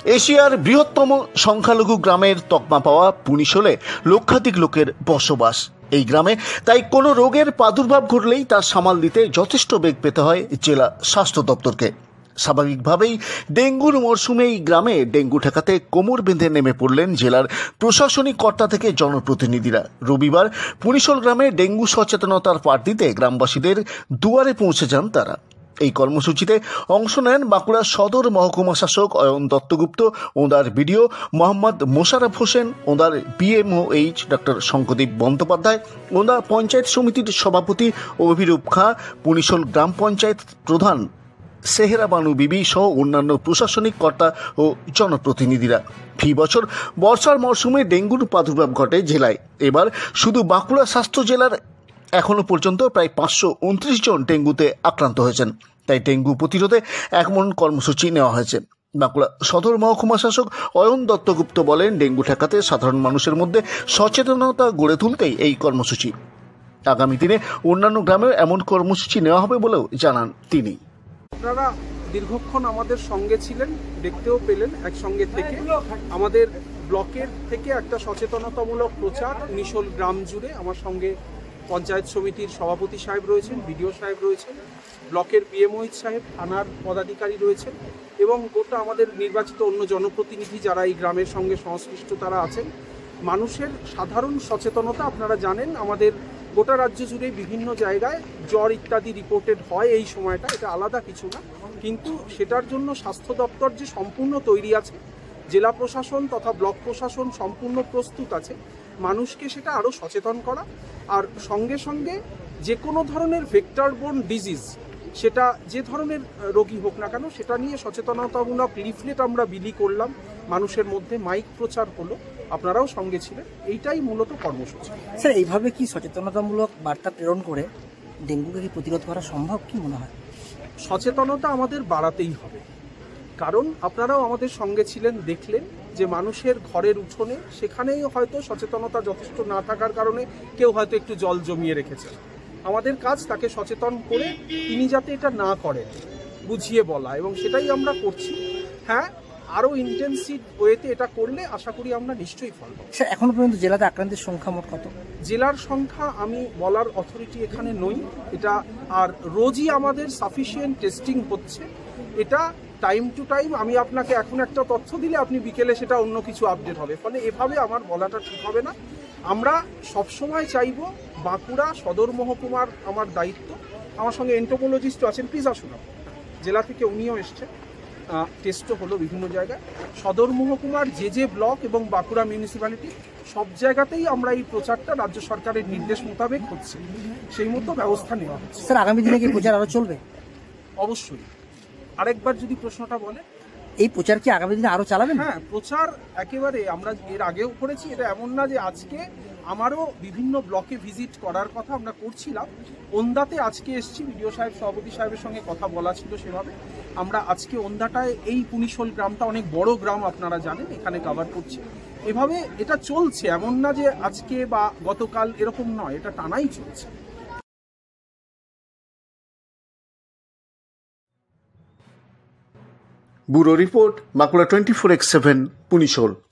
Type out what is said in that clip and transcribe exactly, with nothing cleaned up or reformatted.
এশিয়ার বৃহত্তম সংখ্যালঘু গ্রামের তকমা পাওয়া পুনিশোলে লক্ষাধিক লোকের বসবাস। এই গ্রামে তাই কোনো রোগের প্রাদুর্ভাব ঘটলেই তার সামাল দিতে যথেষ্ট বেগ পেতে হয় জেলা স্বাস্থ্য দপ্তরকে। স্বাভাবিকভাবেই ডেঙ্গুর মরশুমে এই গ্রামে ডেঙ্গু ঠেকাতে কোমর বেঁধে নেমে পড়লেন জেলার প্রশাসনিক কর্তা থেকে জনপ্রতিনিধিরা। রবিবার পুনিশোল গ্রামে ডেঙ্গু সচেতনতার পাঠ দিতে গ্রামবাসীদের দুয়ারে পৌঁছে যান তারা। এই কর্মসূচিতে অংশ নেন বাঁকুড়া সদর মহকুমা শাসক অয়ন দত্তগুপ্ত, ওঁদার বিডিও মোহাম্মদ মোশাররফ হোসেন, ওঁদার বিএমওএইচ ডক্টর শঙ্করদীপ বন্দ্যোপাধ্যায়, ওঁদা পঞ্চায়েত সমিতির সভাপতি অভিরূপ খাঁ, পুনিশোল গ্রাম পঞ্চায়েত প্রধান সেহেরা বানু বিবি সহ অন্যান্য প্রশাসনিক কর্তা ও জনপ্রতিনিধিরা। ফি বছর বর্ষার মরশুমে ডেঙ্গুর প্রাদুর্ভাব ঘটে জেলায়। এবার শুধু বাঁকুড়া স্বাস্থ্য জেলার এখনো পর্যন্ত প্রায় পাঁচশো উনত্রিশ জন ডেঙ্গুতে আক্রান্ত হয়েছেন। তাই ডেঙ্গু প্রতিরোধে এমন কর্মসূচি নেওয়া হয়েছে। বাঁকুড়া সদর মহকুমা শাসক অয়ন দত্তগুপ্ত বলেন, ডেঙ্গু ঠেকাতে সাধারণ মানুষের মধ্যে সচেতনতা গড়ে তুলতেই এই কর্মসূচি। আগামী দিনে অন্যান্য গ্রামেও এমন কর্মসূচি নেওয়া হবে বলেও জানান তিনি। আপনারা দীর্ঘক্ষণ আমাদের সঙ্গে ছিলেন, দেখতেও পেলেন একসঙ্গে থেকে। আমাদের ব্লকের থেকে একটা সচেতনতামূলক প্রচার পুনিশোল গ্রাম জুড়ে। আমার সঙ্গে পঞ্চায়েত সমিতির সভাপতি সাহেব রয়েছেন, বিডিও সাহেব রয়েছেন, ব্লকের পিএমওইচ সাহেব, থানার পদাধিকারী রয়েছেন এবং গোটা আমাদের নির্বাচিত অন্য জনপ্রতিনিধি যারা এই গ্রামের সঙ্গে সংশ্লিষ্ট তারা আছেন। মানুষের সাধারণ সচেতনতা আপনারা জানেন, আমাদের গোটা রাজ্য জুড়ে বিভিন্ন জায়গায় জ্বর ইত্যাদি রিপোর্টেড হয় এই সময়টা, এটা আলাদা কিছু না। কিন্তু সেটার জন্য স্বাস্থ্য দপ্তর যে সম্পূর্ণ তৈরি আছে, জেলা প্রশাসন তথা ব্লক প্রশাসন সম্পূর্ণ প্রস্তুত আছে মানুষকে সেটা আরও সচেতন করা। আর সঙ্গে সঙ্গে যে কোনো ধরনের ভেক্টরবোর্ন ডিজিজ, সেটা যে ধরনের রোগী হোক না কেন, সেটা নিয়ে সচেতনতামূলক লিফলেট আমরা বিলি করলাম, মানুষের মধ্যে মাইক প্রচার হলো, আপনারাও সঙ্গে ছিলেন। এইটাই মূলত কর্মসূচি। স্যার, এইভাবে কি সচেতনতামূলক বার্তা প্রেরণ করে ডেঙ্গুকে কি প্রতিরোধ করা সম্ভব, কি মনে হয়? সচেতনতা আমাদের বাড়াতেই হবে, কারণ আপনারাও আমাদের সঙ্গে ছিলেন, দেখলেন যে মানুষের ঘরের উঠোনে সেখানেই হয়তো সচেতনতা যথেষ্ট না থাকার কারণে কেউ হয়তো একটু জল জমিয়ে রেখেছে। আমাদের কাজ তাকে সচেতন করে তিনি যাতে এটা না করেন বুঝিয়ে বলা, এবং সেটাই আমরা করছি। হ্যাঁ, আরও ইন্টেন্সিভ ওয়েতে এটা করলে আশা করি আমরা নিশ্চয়ই ফল পাবো। স্যার, এখনো পর্যন্ত জেলাতে আক্রান্তের সংখ্যা মোট কত? জেলার সংখ্যা আমি বলার অথরিটি এখানে নই এটা, আর রোজই আমাদের সাফিসিয়েন্ট টেস্টিং হচ্ছে। এটা টাইম টু টাইম আমি আপনাকে এখন একটা তথ্য দিলে আপনি বিকেলে সেটা অন্য কিছু আপডেট হবে, ফলে এভাবে আমার বলাটা ঠিক হবে না। আমরা সবসময় চাইব বাঁকুড়া সদর মহকুমার আমার দায়িত্ব, আমার সঙ্গে এন্টোমোলজিস্টও আছেন, প্লিজ আসুন, জেলা থেকে উনিও এসছেন, টেস্টও হলো বিভিন্ন জায়গায়। সদর মহকুমার যে যে ব্লক এবং বাঁকুড়া মিউনিসিপ্যালিটি সব জায়গাতেই আমরা এই প্রচারটা রাজ্য সরকারের নির্দেশ মোতাবেক হচ্ছে, সেই মতো ব্যবস্থা নেওয়া হচ্ছে। স্যার, আগামী দিনে কি প্রচার আরও চলবে? অবশ্যই। আরেকবার যদি প্রশ্নটা বলে, এই প্রচার কি আগামী দিনে আরও চালাবেন? হ্যাঁ, প্রচার একেবারে আমরা এর আগেও করেছি। এটা এমন না যে আজকে, আমারও বিভিন্ন ব্লকে ভিজিট করার কথা আমরা করছিলাম। ওন্দাতে আজকে এসছি, বিডিও সাহেব সভাপতি সাহেবের সঙ্গে কথা বলা ছিল সেভাবে। আমরা আজকে ওন্দাটায়, এই পুনিশোল গ্রামটা অনেক বড় গ্রাম আপনারা জানেন, এখানে কভার করছি। এভাবে এটা চলছে, এমন না যে আজকে বা গতকাল এরকম নয়, এটা টানাই চলছে। Bureau report, Bankura twenty four x seven, পুনিশোল।